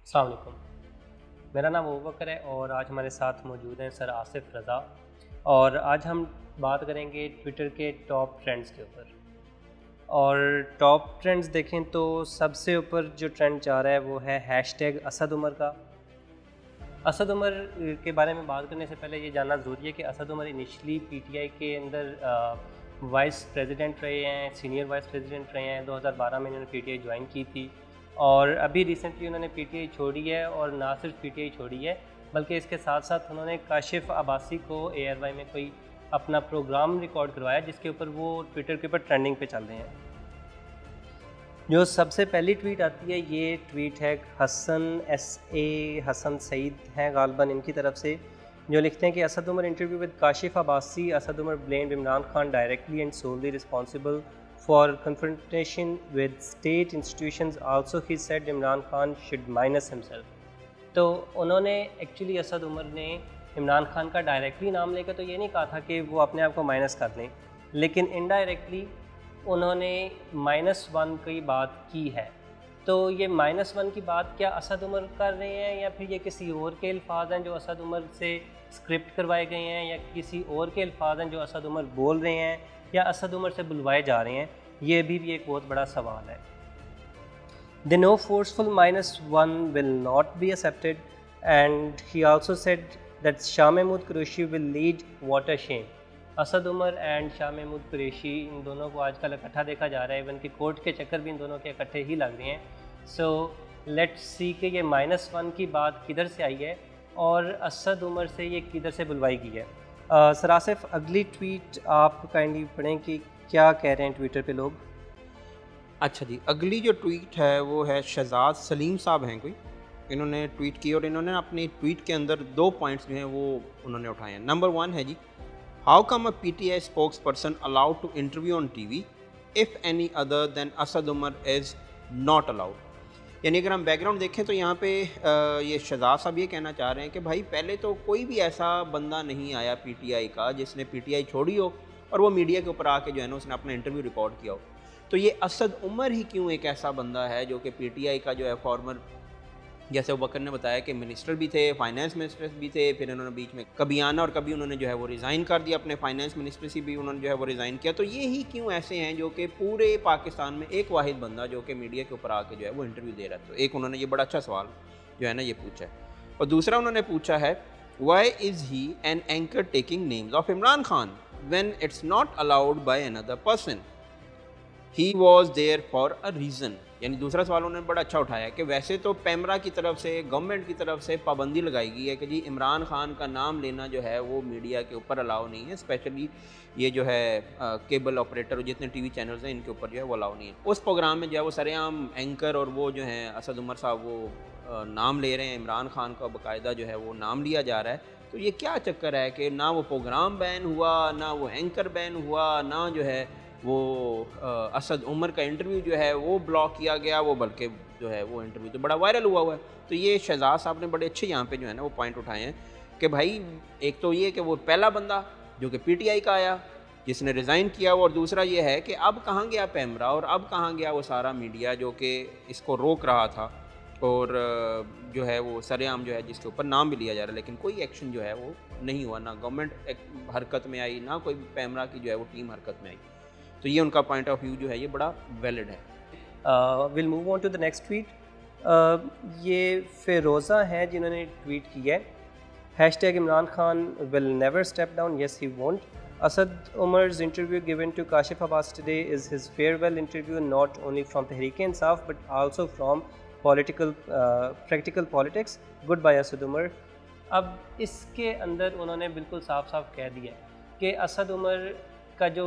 अस्सलाम वालेकुम। मेरा नाम अबू बकर है और आज हमारे साथ मौजूद हैं सर आसिफ रज़ा। और आज हम बात करेंगे ट्विटर के टॉप ट्रेंड्स के ऊपर। और टॉप ट्रेंड्स देखें तो सबसे ऊपर जो ट्रेंड जा रहा है वो है हैशटैग असद उमर का। असद उमर के बारे में बात करने से पहले ये जानना ज़रूरी है कि असद उमर इनिशली पीटीआई के अंदर वाइस प्रेसिडेंट रहे हैं, सीनियर वाइस प्रेसिडेंट रहे हैं। 2012 में इन्होंने पीटीआई ज्वाइन की थी और अभी रिसेंटली उन्होंने पीटीआई छोड़ी है। और ना सिर्फ पीटीआई छोड़ी है बल्कि इसके साथ साथ उन्होंने काशिफ अब्बासी को एआरवाई में कोई अपना प्रोग्राम रिकॉर्ड करवाया जिसके ऊपर वो ट्विटर के ऊपर ट्रेंडिंग पे चल रहे हैं। जो सबसे पहली ट्वीट आती है ये ट्वीट है हसन सईद हैं गालबन इनकी तरफ से, जो लिखते हैं कि Asad Umar interview with Kashif Abbasi. Asad Umar blamed Imran Khan directly and solely responsible for confrontation with state institutions. Also he said Imran Khan should minus himself। तो उन्होंने एक्चुअली असद उमर ने इमरान खान का डायरेक्टली नाम लेकर तो ये नहीं कहा था कि वो अपने आप को माइनस कर लें, लेकिन इनडायरेक्टली उन्होंने -1 की बात की है। तो ये -1 की बात क्या असद उमर कर रहे हैं या फिर ये किसी और के अल्फाज हैं जो असद उमर से स्क्रिप्ट करवाए गए हैं, या किसी और के अल्फाज हैं जो असद उमर बोल रहे हैं, या असद उमर से बुलवाए जा रहे हैं? ये भी एक बहुत बड़ा सवाल है। The no forceful -1 will not be accepted and he also said that Shah Mahmood Qureshi will lead what a shame। Asad Umar and Shah Mahmood Qureshi इन दोनों को आजकल इकट्ठा देखा जा रहा है, इवन कि कोर्ट के चक्कर भी इन दोनों के इकट्ठे ही लग रहे हैं। सो लेट्स सी कि ये -1 की बात किधर से आई है और असद उमर से ये किधर से बुलवाई गई है। सर आसिफ, अगली ट्वीट आप काइंडली पढ़ें कि क्या कह रहे हैं ट्विटर पे लोग। अच्छा जी, अगली जो ट्वीट है वो है शहजाद सलीम साहब हैं कोई, इन्होंने ट्वीट की और इन्होंने अपनी ट्वीट के अंदर 2 पॉइंट्स जो हैं वो उन्होंने उठाए हैं। नंबर 1 है जी, how come a PTI spokesperson allowed to interview on TV if any other than Asad Umar is not allowed. यानी अगर हम बैकग्राउंड देखें तो यहाँ पे ये शहजाद साहब ये कहना चाह रहे हैं कि भाई पहले तो कोई भी ऐसा बंदा नहीं आया पीटीआई का जिसने पीटीआई छोड़ी हो और वो मीडिया के ऊपर आके जो है ना उसने अपना इंटरव्यू रिकॉर्ड किया हो। तो ये असद उमर ही क्यों एक ऐसा बंदा है जो कि पीटीआई का जो है फॉर्मर, जैसे वो बकर ने बताया कि मिनिस्टर भी थे, फाइनेंस मिनिस्टर भी थे, फिर इन्होंने बीच में कभी आना और कभी उन्होंने जो है वो रिज़ाइन कर दिया, अपने फाइनेंस मिनिस्टर से भी उन्होंने जो है वो रिज़ाइन किया। तो ये ही क्यों ऐसे हैं जो कि पूरे पाकिस्तान में एक वाहिद बंदा जो कि मीडिया के ऊपर आके जो है वो इंटरव्यू दे रहा है। तो एक उन्होंने ये बड़ा अच्छा सवाल जो है ना ये पूछा है। और दूसरा उन्होंने पूछा है, why is he an anchor taking names of Imran Khan when it's not allowed by another person, he was there for a reason. यानी दूसरा सवाल उन्होंने बड़ा अच्छा उठाया कि वैसे तो पैमरा की तरफ से, गवर्नमेंट की तरफ से पाबंदी लगाई गई है कि जी इमरान खान का नाम लेना जो है वो मीडिया के ऊपर अलाउ नहीं है, स्पेशली ये जो है केबल ऑपरेटर और जितने टीवी चैनल्स हैं इनके ऊपर जो है वो अलाउ नहीं है। उस प्रोग्राम में जो है वो सरेआम एंकर और वो जो है असद उमर साहब वो नाम ले रहे हैं, इमरान खान का बाकायदा जो है वो नाम लिया जा रहा है। तो ये क्या चक्कर है कि ना वो प्रोग्राम बैन हुआ, ना वो एंकर बैन हुआ, ना जो है वो असद उमर का इंटरव्यू जो है वो ब्लॉक किया गया, वो बल्कि जो है वो इंटरव्यू तो बड़ा वायरल हुआ है। तो ये शहजाद साहब ने बड़े अच्छे यहाँ पे जो है ना वो पॉइंट उठाए हैं कि भाई एक तो ये कि वो पहला बंदा जो कि पीटीआई का आया जिसने रिज़ाइन किया, और दूसरा ये है कि अब कहाँ गया पैमरा और अब कहाँ गया वो सारा मीडिया जो कि इसको रोक रहा था और जो है वो सरेआम जो है जिसके ऊपर नाम भी लिया जा रहा है, लेकिन कोई एक्शन जो है वो नहीं हुआ, ना गवर्नमेंट हरकत में आई, ना कोई पैमरा की जो है वो टीम हरकत में आई। तो ये उनका पॉइंट ऑफ व्यू जो है ये बड़ा वैलिड है। Will move on to the next tweet. ये फ़िरोज़ा है जिन्होंने ट्वीट किया है, hashtag Imran Khan will never step down, yes he won't. Asad Umar's interview given to Kashif Abbas today is his farewell interview not only from Tehreek Insaf but also from practical politics. Good bye Asad Umar. अब इसके अंदर उन्होंने बिल्कुल साफ साफ कह दिया है कि असद उमर का जो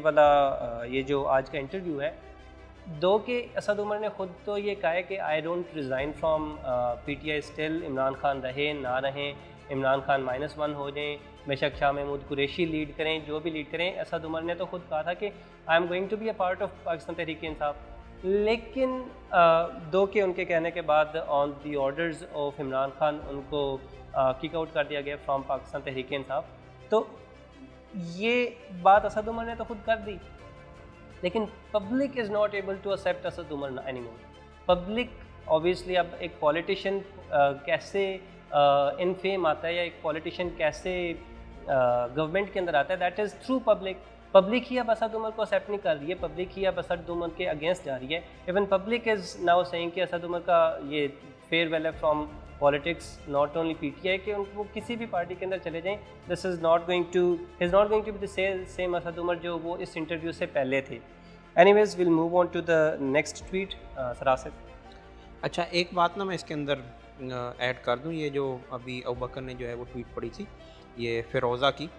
ये जो आज का इंटरव्यू है, दो कि असद उमर ने ख़ुद तो ये कहा है कि I don't resign from PTI still, Imran Khan रहे ना रहें, इमरान खान -1 हो जाएं, बेशक शाह महमूद कुरैशी लीड करें, जो भी लीड करें। असद उमर ने तो ख़ुद कहा था कि I am going to be a part of Pakistan Tehreek Insaf. लेकिन दो के उनके कहने के बाद on the orders of Imran Khan उनको किक आउट कर दिया गया फ्रॉम पाकिस्तान तहरीक इंसाफ। तो ये बात असद उमर ने तो खुद कर दी, लेकिन public is not able to accept Asad Umar any more. Public obviously अब एक पॉलिटिशियन कैसे इन फेम आता है या एक पॉलिटिशियन कैसे गवर्नमेंट के अंदर आता है, दैट इज़ थ्रू पब्लिक ही अब असद उमर को एक्सेप्ट नहीं कर रही है, पब्लिक ही अब असद उमर के अगेंस्ट जा रही है। Even public is now saying कि असद उमर का ये फेयरवेल है from politics, not only PTI के, उनको किसी भी पार्टी के अंदर चले जाएं, this is not going to be the same Asad Umar जो वो इस इंटरव्यू से पहले थे। Anyways will move on to the next tweet. सरासिफ, अच्छा एक बात ना मैं इसके अंदर ऐड कर दूं, ये जो अभी अबू बकर ने जो है वो ट्वीट पढ़ी थी ये फ़िरोज़ा की,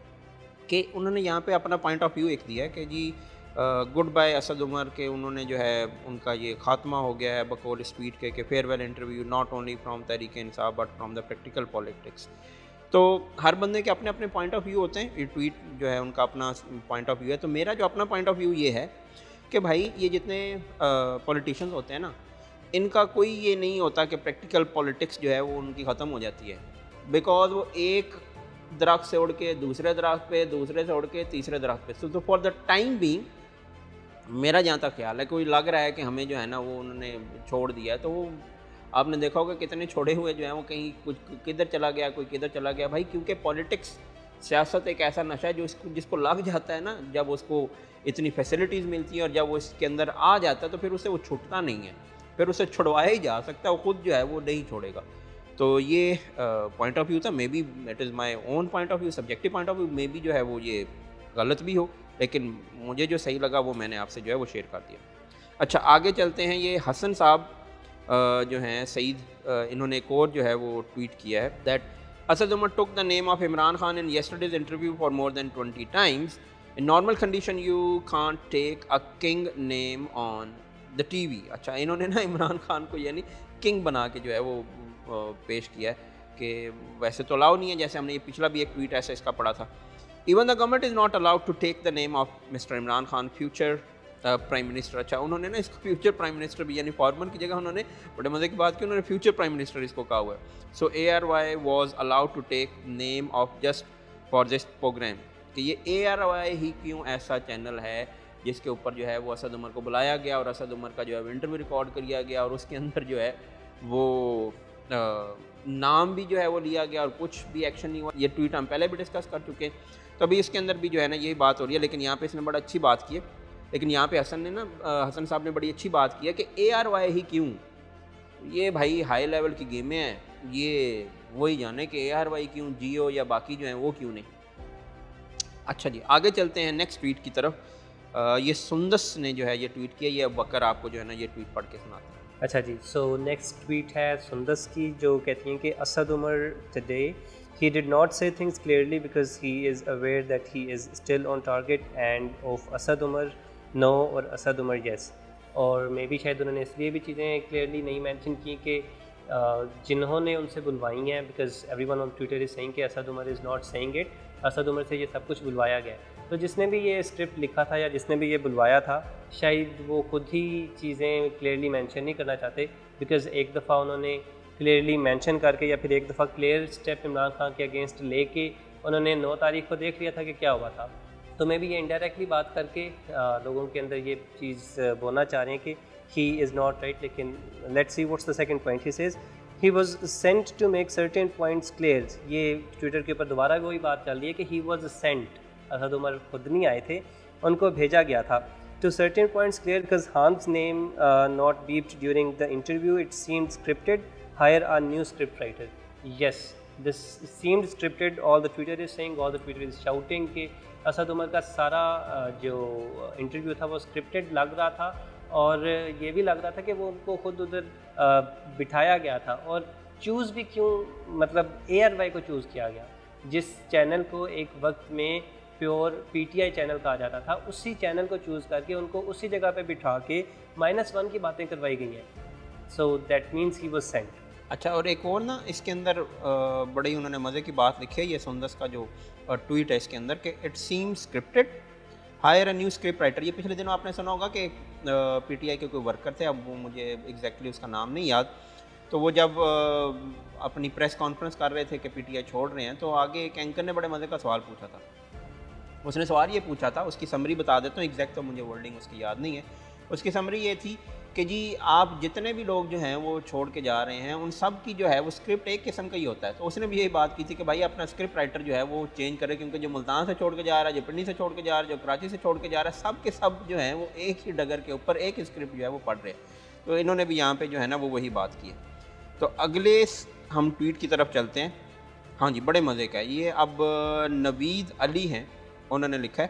कि उन्होंने यहाँ पे अपना पॉइंट ऑफ व्यू एक दिया है कि जी गुड बाय असद उमर के, उन्होंने जो है उनका ये ख़ात्मा हो गया है बकौल इस ट्वीट के farewell interview not only from Tehreek Insaf but from the practical politics. तो हर बंदे के अपने अपने पॉइंट ऑफ व्यू होते हैं, ये ट्वीट जो है उनका अपना पॉइंट ऑफ व्यू है। तो मेरा जो अपना पॉइंट ऑफ व्यू ये है कि भाई ये जितने पॉलिटिशियंस होते हैं ना, इनका कोई ये नहीं होता कि प्रैक्टिकल पॉलिटिक्स जो है वो उनकी ख़त्म हो जाती है, बिकॉज वो एक दरख्त से उड़ के दूसरे दरख्त पे, दूसरे से उड़ के तीसरे दरख्त पे। तो फॉर द टाइम बीइंग मेरा जहाँ तक ख्याल है, कोई लग रहा है कि हमें जो है ना वो उन्होंने छोड़ दिया है, तो वो आपने देखा होगा कितने छोड़े हुए जो हैं वो कहीं कुछ किधर चला गया, कोई किधर चला गया भाई, क्योंकि पॉलिटिक्स सियासत एक ऐसा नशा है जो जिसको लग जाता है ना, जब उसको इतनी फैसिलिटीज़ मिलती हैं और जब वो इसके अंदर आ जाता है तो फिर उसे वो छूटता नहीं है, फिर उसे छुड़वाया ही जा सकता है, वो खुद जो है वो नहीं छोड़ेगा। तो ये पॉइंट ऑफ व्यू था, maybe it is my own point of view, subjective point of view, maybe जो है वो ये गलत भी हो, लेकिन मुझे जो सही लगा वो मैंने आपसे जो है वो शेयर कर दिया। अच्छा आगे चलते हैं, ये हसन साहब जो हैं सईद, इन्होंने एक और जो है वो ट्वीट किया है that Asad Umar took the name of Imran Khan in yesterday's interview for more than 20 times. In normal condition you can't take a king name on the TV. अच्छा इन्होंने ना इमरान खान को यानी किंग बना के जो है वो पेश किया है कि वैसे तो अलाउ नहीं है, जैसे हमने ये पिछला भी एक ट्वीट ऐसा इसका पढ़ा था। Even the government is not allowed to take the name of mister Imran Khan future prime minister. अच्छा उन्होंने ना इसको फ्यूचर प्राइम मिनिस्टर भी यानी फॉर्मर की जगह उन्होंने बड़े मज़े की बात की, उन्होंने फ्यूचर प्राइम मिनिस्टर इसको कहा हुआ है। So ARY was allowed to take name of just for this programme, कि ये ARY ही क्यों ऐसा चैनल है जिसके ऊपर जो है वो असद उमर को बुलाया गया और असद उमर का जो है इंटरव्यू रिकॉर्ड किया गया और उसके अंदर जो है वो नाम भी जो है वो लिया गया और कुछ भी एक्शन नहीं हुआ। ये ट्वीट हम पहले भी डिस्कस कर चुके हैं, तो अभी इसके अंदर भी जो है ना यही बात हो रही है, लेकिन यहाँ पे इसने बड़ा अच्छी बात की है, लेकिन यहाँ पे हसन साहब ने बड़ी अच्छी बात की है कि ARY ही क्यों। ये भाई हाई लेवल की गेमें हैं, ये वही जाने कि ARY क्यों, जियो या बाकी जो हैं वो क्यों नहीं। अच्छा जी आगे चलते हैं नेक्स्ट ट्वीट की तरफ। ये सुंदस ने जो है ये ट्वीट किया, ये बकर आपको जो है ना ये ट्वीट पढ़ के सुनाते हैं। अच्छा जी, सो नेक्स्ट ट्वीट है सुंदस की, जो कहती हैं कि Asad Umar today he did not say things clearly because he is aware that he is still on target and of Asad Umar no और Asad Umar yes। और मे भी शायद उन्होंने इसलिए भी चीज़ें क्लियरली नहीं मेंशन की कि जिन्होंने उनसे बुलवाई हैं, because everyone on Twitter is saying कि Asad Umar is not saying it, Asad Umar से ये सब कुछ बुलवाया गया। तो जिसने भी ये स्क्रिप्ट लिखा था या जिसने भी ये बुलवाया था, शायद वो खुद ही चीज़ें क्लियरली मेंशन नहीं करना चाहते, बिकॉज एक दफ़ा उन्होंने क्लियरली मेंशन करके या फिर एक दफ़ा क्लियर स्टेप इमरान खान के अगेंस्ट लेके उन्होंने 9 तारीख को देख लिया था कि क्या हुआ था। तो मैं भी ये इनडायरेक्टली बात करके लोगों के अंदर ये चीज़ बोलना चाह रहे हैं कि ही इज़ नॉट राइट। लेकिन let's see what's the second point. He says he was sent to make certain points clear. ये ट्विटर के ऊपर दोबारा वही बात चल रही है कि he was sent, Asad Umar खुद नहीं आए थे, उनको भेजा गया था। To certain points clear because Khan's name not beeped during the interview, it seemed scripted, hire a new script writer। Yes, this seemed scripted, all the Twitter is saying, all the Twitter is shouting कि असद उमर का सारा जो interview था वो scripted लग रहा था, और ये भी लग रहा था कि वो उनको खुद उधर बिठाया गया था। और चूज़ भी क्यों, मतलब ARY को चूज़ किया गया, जिस चैनल को एक वक्त में प्योर PTI चैनल कहा जाता था, उसी चैनल को चूज़ करके उनको उसी जगह पे बिठा के -1 की बातें करवाई गई हैं। So that means he was sent। अच्छा और एक और ना इसके अंदर बड़ी उन्होंने मज़े की बात लिखी है, ये सुंदस का जो ट्वीट है इसके अंदर, कि it seem scripted, hire a new script writer. ये पिछले दिनों आपने सुना होगा कि PTI के कोई वर्कर थे, अब वो मुझे एग्जैक्टली उसका नाम नहीं याद, तो वो जब अपनी प्रेस कॉन्फ्रेंस कर रहे थे कि PTI छोड़ रहे हैं, तो आगे एक एंकर ने बड़े मज़े का सवाल पूछा था। उसने सवाल ये पूछा था, उसकी समरी बता देता हूँ, एग्जैक्ट तो मुझे वर्डिंग उसकी याद नहीं है। उसकी समरी ये थी कि जी आप जितने भी लोग जो हैं वो छोड़ के जा रहे हैं उन सब की जो है वो स्क्रिप्ट एक किस्म का ही होता है। तो उसने भी यही बात की थी कि भाई अपना स्क्रिप्ट राइटर जो है वो चेंज करे, क्योंकि जो मुल्तान से छोड़ के जा रहा है, जो पिंडी से छोड़ के जा रहा है, जो कराची से छोड़ के जा रहा है, सब के सब जो है वो एक ही डगर के ऊपर एक ही स्क्रिप्ट जो है वो पढ़ रहे हैं। तो इन्होंने भी यहाँ पर जो है ना वो वही बात की है। तो अगले हम ट्वीट की तरफ चलते हैं। हाँ जी, बड़े मज़े का है ये। अब नवीद अली हैं, उन्होंने लिखा है,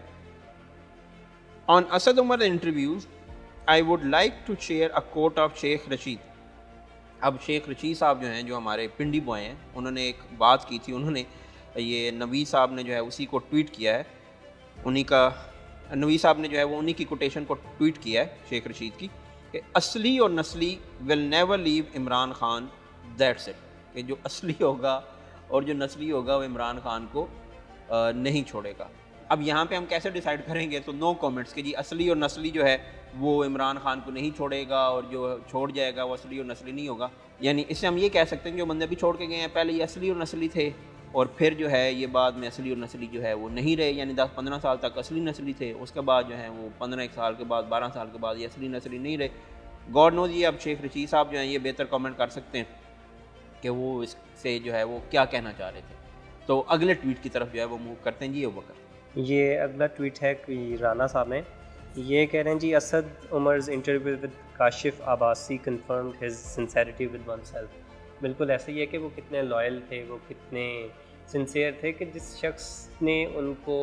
on Asad Umar interviews I would like to share a quote of Sheikh Rashid. अब शेख रशीद साहब जो हैं, जो हमारे पिंडी बॉय हैं, उन्होंने एक बात की थी। उन्होंने ये नवीद साहब ने जो है उसी को ट्वीट किया है, उन्हीं का नवीद साहब ने जो है वो उन्हीं की कोटेशन को ट्वीट किया है शेख रशीद की, कि असली और नस्ली will never leave Imran Khan, that's it. कि जो असली होगा और जो नस्ली होगा वो इमरान खान को नहीं छोड़ेगा। अब यहाँ पे हम कैसे डिसाइड करेंगे? तो नो कमेंट्स कि जी असली और नस्ली जो है वो इमरान खान को नहीं छोड़ेगा और जो छोड़ जाएगा वो असली और नस्ली नहीं होगा। यानी इससे हम ये कह सकते हैं जो बंदे भी छोड़ के गए हैं पहले ये असली और नस्ली थे और फिर जो है ये बाद में असली और नस्ली जो है वो नहीं रहे, यानी 10-15 साल तक असली नस्ली थे, उसके बाद जो है वो 15 साल के बाद 12 साल के बाद ये असली नस्ली नहीं रहे। गॉड नोज ये अब शेख रशीद साहब जो हैं ये बेहतर कमेंट कर सकते हैं कि वो इससे जो है वो क्या कहना चाह रहे थे। तो अगले ट्वीट की तरफ जो है वो मूव करते हैं जी। अबूबकर, ये अगला ट्वीट है कि राना साहब ने, ये कह रहे हैं जी, Asad Umar's interview with Kashif Abbasi confirmed his sincerity with oneself. बिल्कुल ऐसे ही है कि वो कितने लॉयल थे, वो कितने सिंसियर थे कि जिस शख्स ने उनको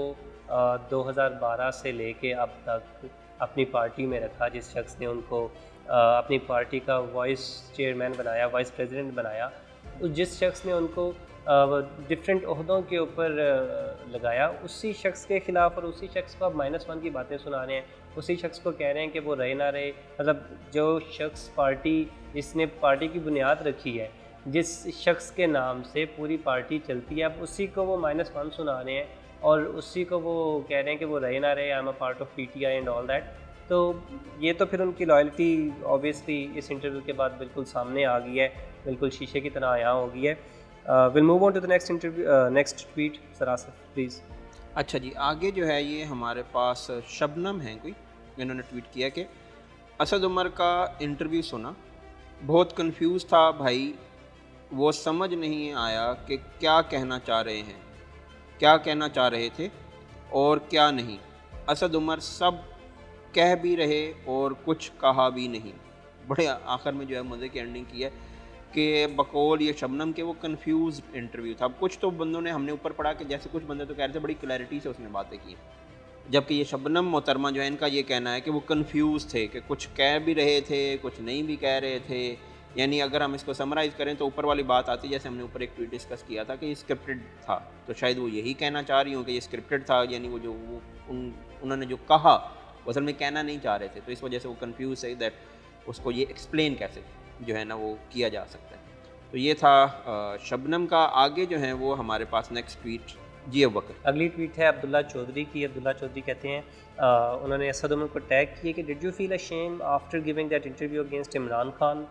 2012 से लेके अब तक अपनी पार्टी में रखा, जिस शख्स ने उनको अपनी पार्टी का वाइस चेयरमैन बनाया, वाइस प्रेसिडेंट बनाया, जिस शख्स ने उनको डिफरेंट ओहदों के ऊपर लगाया, उसी शख्स के ख़िलाफ़ और उसी शख्स को अब -1 की बातें सुना रहे हैं, उसी शख्स को कह रहे हैं कि वो रहे ना रहे। मतलब जो शख्स पार्टी, जिसने पार्टी की बुनियाद रखी है, जिस शख्स के नाम से पूरी पार्टी चलती है, अब उसी को वो -1 सुना रहे हैं और उसी को वो कह रहे हैं कि वो रहे ना रहे, I am a part of PTI and all that. तो ये तो फिर उनकी लॉयल्टी ऑब्वियसली इस इंटरव्यू के बाद बिल्कुल सामने आ गई है, बिल्कुल शीशे की तरह आया हो गई है। Will move on to the next interview, next tweet. सरासर प्लीज़। अच्छा जी, आगे जो है ये हमारे पास शबनम हैं कोई, इन्होंने ट्वीट किया कि असद उमर का इंटरव्यू सुना, बहुत कंफ्यूज था भाई, वो समझ नहीं आया कि क्या कहना चाह रहे हैं, क्या कहना चाह रहे थे और क्या नहीं। असद उमर सब कह भी रहे और कुछ कहा भी नहीं। बड़े आखिर में जो है मज़े की एंडिंग की है कि बकौल ये शबनम के वो कंफ्यूज इंटरव्यू था। अब कुछ तो बंदों ने हमने ऊपर पढ़ा कि जैसे कुछ बंदे तो कह रहे थे बड़ी क्लैरिटी से उसने बातें की, जबकि ये शबनम मोहतरमा जो है इनका ये कहना है कि वो कंफ्यूज थे, कि कुछ कह भी रहे थे कुछ नहीं भी कह रहे थे। यानी अगर हम इसको समराइज़ करें तो ऊपर वाली बात आती है, जैसे हमने ऊपर एक ट्वीट डिस्कस किया था कि ये स्क्रिप्टेड था, तो शायद वो यही कहना चाह रही हूँ कि ये स्क्रिप्टेड था, यानी वो जो उन्होंने जो कहा वो असल में कहना नहीं चाह रहे थे, तो इस वजह से वो कंफ्यूज है दैट उसको ये एक्सप्लेन कैसे जो है ना वो किया जा सकता है। तो ये था शबनम का। आगे जो है वो हमारे पास नेक्स्ट ट्वीट जी अबूबकर। अगली ट्वीट है अब्दुल्ला चौधरी की। अब्दुल्ला चौधरी कहते हैं, उन्होंने असद उमर को टैग किया कि did you feel a shame after giving that interview against Imran Khan?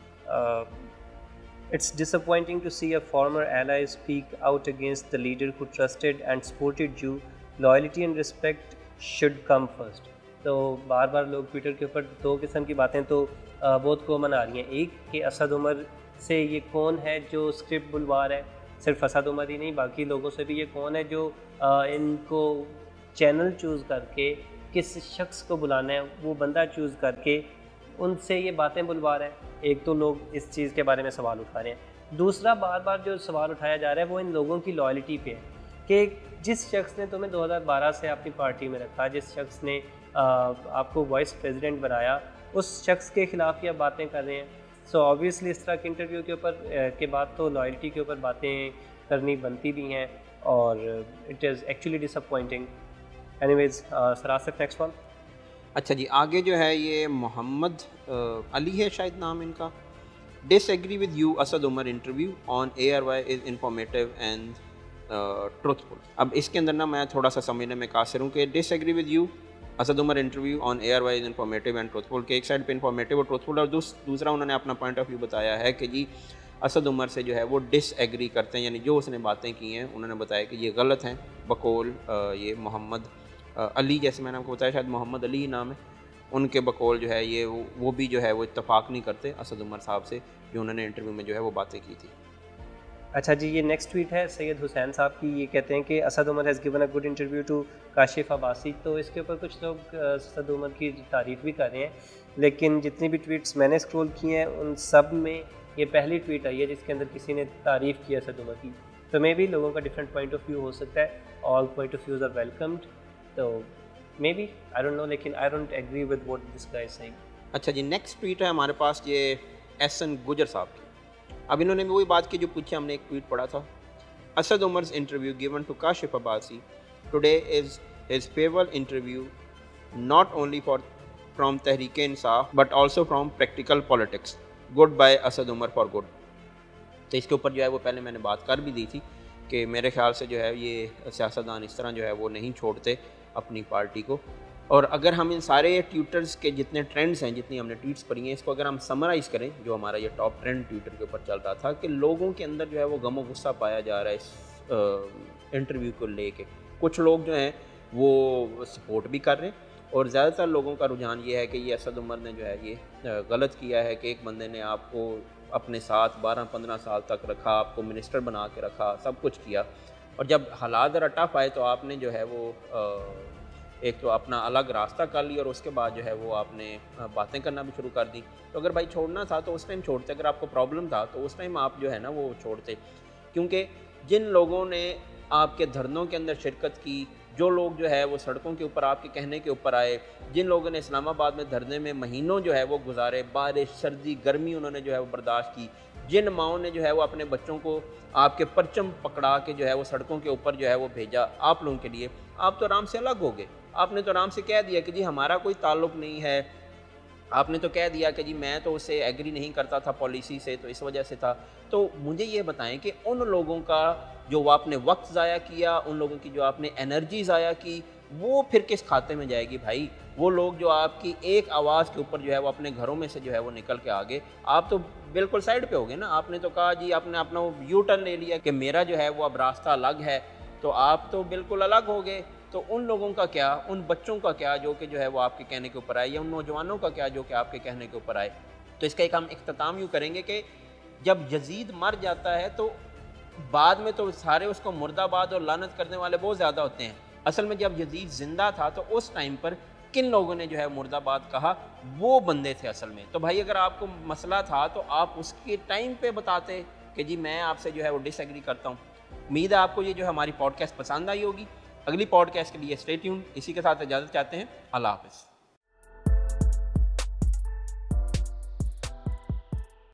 It's disappointing to see a former ally speak out against the leader who trusted and supported you. Loyalty and respect should come first. तो बार बार लोग Twitter के ऊपर दो किस्म की बातें तो बहुत कॉमन आ रही हैं। एक कि असद उमर से ये कौन है जो स्क्रिप्ट बुलवा रहा है, सिर्फ असद उमर ही नहीं बाकी लोगों से भी ये कौन है जो इनको चैनल चूज़ करके किस शख्स को बुलाना है वो बंदा चूज़ करके उनसे ये बातें बुलवा रहा है। एक तो लोग इस चीज़ के बारे में सवाल उठा रहे हैं। दूसरा बार बार जो सवाल उठाया जा रहा है वो इन लोगों की लॉयल्टी पे है कि जिस शख्स ने तुम्हें 2012 से अपनी पार्टी में रखा, जिस शख्स ने आपको वाइस प्रेसिडेंट बनाया, उस शख्स के ख़िलाफ़ ये बातें कर रहे हैं। सो ऑब्वियसली इस तरह के इंटरव्यू के ऊपर के बाद तो लॉयल्टी के ऊपर बातें करनी बनती भी हैं और it is actually disappointing. Anyways सरासर नेक्स्ट वन। अच्छा जी, आगे जो है ये मोहम्मद अली है शायद नाम इनका। Disagree with you Asad Umar interview on ARY is informative and truthful. अब इसके अंदर ना मैं थोड़ा सा समझने में कासिर हूँ कि disagree with you Asad Umar interview on ARY is informative and truthful के एक साइड पे इंफॉर्मेटिव और ट्रूथफुल और दूसरा उन्होंने अपना पॉइंट ऑफ व्यू बताया है कि जी असद उमर से जो है वो डिसएग्री करते हैं, यानी जो उसने बातें की हैं उन्होंने बताया कि ये गलत हैं। बकौल ये मोहम्मद अली, जैसे मैंने आपको बताया शायद मोहम्मद अली ही नाम है, उनके बकौल जो है ये वो भी जो है वो इत्तेफाक नहीं करते असद उमर साहब से, जो उन्होंने इंटरव्यू में जो है वो बातें की थी। अच्छा जी, ये नेक्स्ट ट्वीट है सैयद हुसैन साहब की। ये कहते हैं कि Asad Umar has given a good interview to Kashif Abbasi. तो इसके ऊपर कुछ लोग असद उमर की तारीफ़ भी कर रहे हैं, लेकिन जितनी भी ट्वीट्स मैंने स्क्रॉल किए हैं उन सब में ये पहली ट्वीट आई है जिसके अंदर किसी ने तारीफ़ की असद उमर की। तो मे बी लोगों का डिफरेंट पॉइंट ऑफ व्यू हो सकता है, all point of views are welcomed, तो maybe I don't know, लेकिन I don't agree with what this guy is saying. अच्छा जी, नेक्स्ट ट्वीट है हमारे पास ये एहसन गुजर साहब की। अब इन्होंने भी वही बात की जो पूछी, हमने एक ट्वीट पढ़ा था। Asad Umar's interview given to Kashif Abbasi today is his farewell interview not only from Tehreek Insaf but also from practical politics. Good bye Asad Umar for good. तो इसके ऊपर जो है वो पहले मैंने बात कर भी दी थी कि मेरे ख्याल से जो है ये सियासतदान इस तरह जो है वो नहीं छोड़ते अपनी पार्टी को। और अगर हम इन सारे ट्विटर्स के जितने ट्रेंड्स हैं, जितनी हमने ट्वीट्स पढ़ी हैं, इसको अगर हम समराइज़ करें, जो हमारा ये टॉप ट्रेंड ट्विटर के ऊपर चल रहा था कि लोगों के अंदर जो है वो गम गुस्सा पाया जा रहा है इस इंटरव्यू को लेके। कुछ लोग जो हैं वो सपोर्ट भी कर रहे हैं और ज़्यादातर लोगों का रुझान ये है कि ये असद उमर ने जो है ये गलत किया है कि एक बंदे ने आपको अपने साथ 12-15 साल तक रखा, आपको मिनिस्टर बना के रखा, सब कुछ किया, और जब हालात ज़रा टफ आए तो आपने जो है वो एक तो अपना अलग रास्ता कर लिया और उसके बाद जो है वो आपने बातें करना भी शुरू कर दी। तो अगर भाई छोड़ना था तो उस टाइम छोड़ते, अगर आपको प्रॉब्लम था तो उस टाइम आप जो है ना वो छोड़ते। क्योंकि जिन लोगों ने आपके धरनों के अंदर शिरकत की, जो लोग जो है वो सड़कों के ऊपर आपके कहने के ऊपर आए, जिन लोगों ने इस्लामाबाद में धरने में महीनों जो है वो गुजारे, बारिश सर्दी गर्मी उन्होंने जो है वो बर्दाश्त की, जिन माओं ने जो है वो अपने बच्चों को आपके परचम पकड़ा के जो है वो सड़कों के ऊपर जो है वो भेजा आप लोगों के लिए, आप तो आराम से अलग हो गए। आपने तो आराम से कह दिया कि जी हमारा कोई ताल्लुक़ नहीं है, आपने तो कह दिया कि जी मैं तो उससे एग्री नहीं करता था पॉलिसी से, तो इस वजह से था। तो मुझे ये बताएं कि उन लोगों का जो आपने वक्त ज़ाया किया, उन लोगों की जो आपने एनर्जी ज़ाया की, वो फिर किस खाते में जाएगी भाई? वो लोग जो आपकी एक आवाज़ के ऊपर जो है वो अपने घरों में से जो है वो निकल के आ गए, आप तो बिल्कुल साइड पे हो गए ना। आपने तो कहा जी, आपने अपना वो यू टर्न ले लिया कि मेरा जो है वो अब रास्ता अलग है, तो आप तो बिल्कुल अलग हो गए। तो उन लोगों का क्या, उन बच्चों का क्या जो कि जो है वो आपके कहने के ऊपर आए, या उन नौजवानों का क्या जो कि आपके कहने के ऊपर आए? तो इसका एक हम इख्तिताम यूँ करेंगे कि जब यजीद मर जाता है तो बाद में तो सारे उसको मुर्दाबाद और लानत करने वाले बहुत ज़्यादा होते हैं। असल में जब यजीद ज़िंदा था तो उस टाइम पर किन लोगों ने जो है मुर्दाबाद कहा, वो बंदे थे असल में। तो भाई अगर आपको मसला था तो आप उसके टाइम पे बताते कि जी मैं आपसे जो है वो डिसएग्री करता हूँ। उम्मीद है आपको ये जो हमारी पॉडकास्ट पसंद आई होगी। अगली पॉडकास्ट के लिए स्टे ट्यून्ड। इसी के साथ इजाज़त चाहते हैं। अल्लाह हाफ़िज़।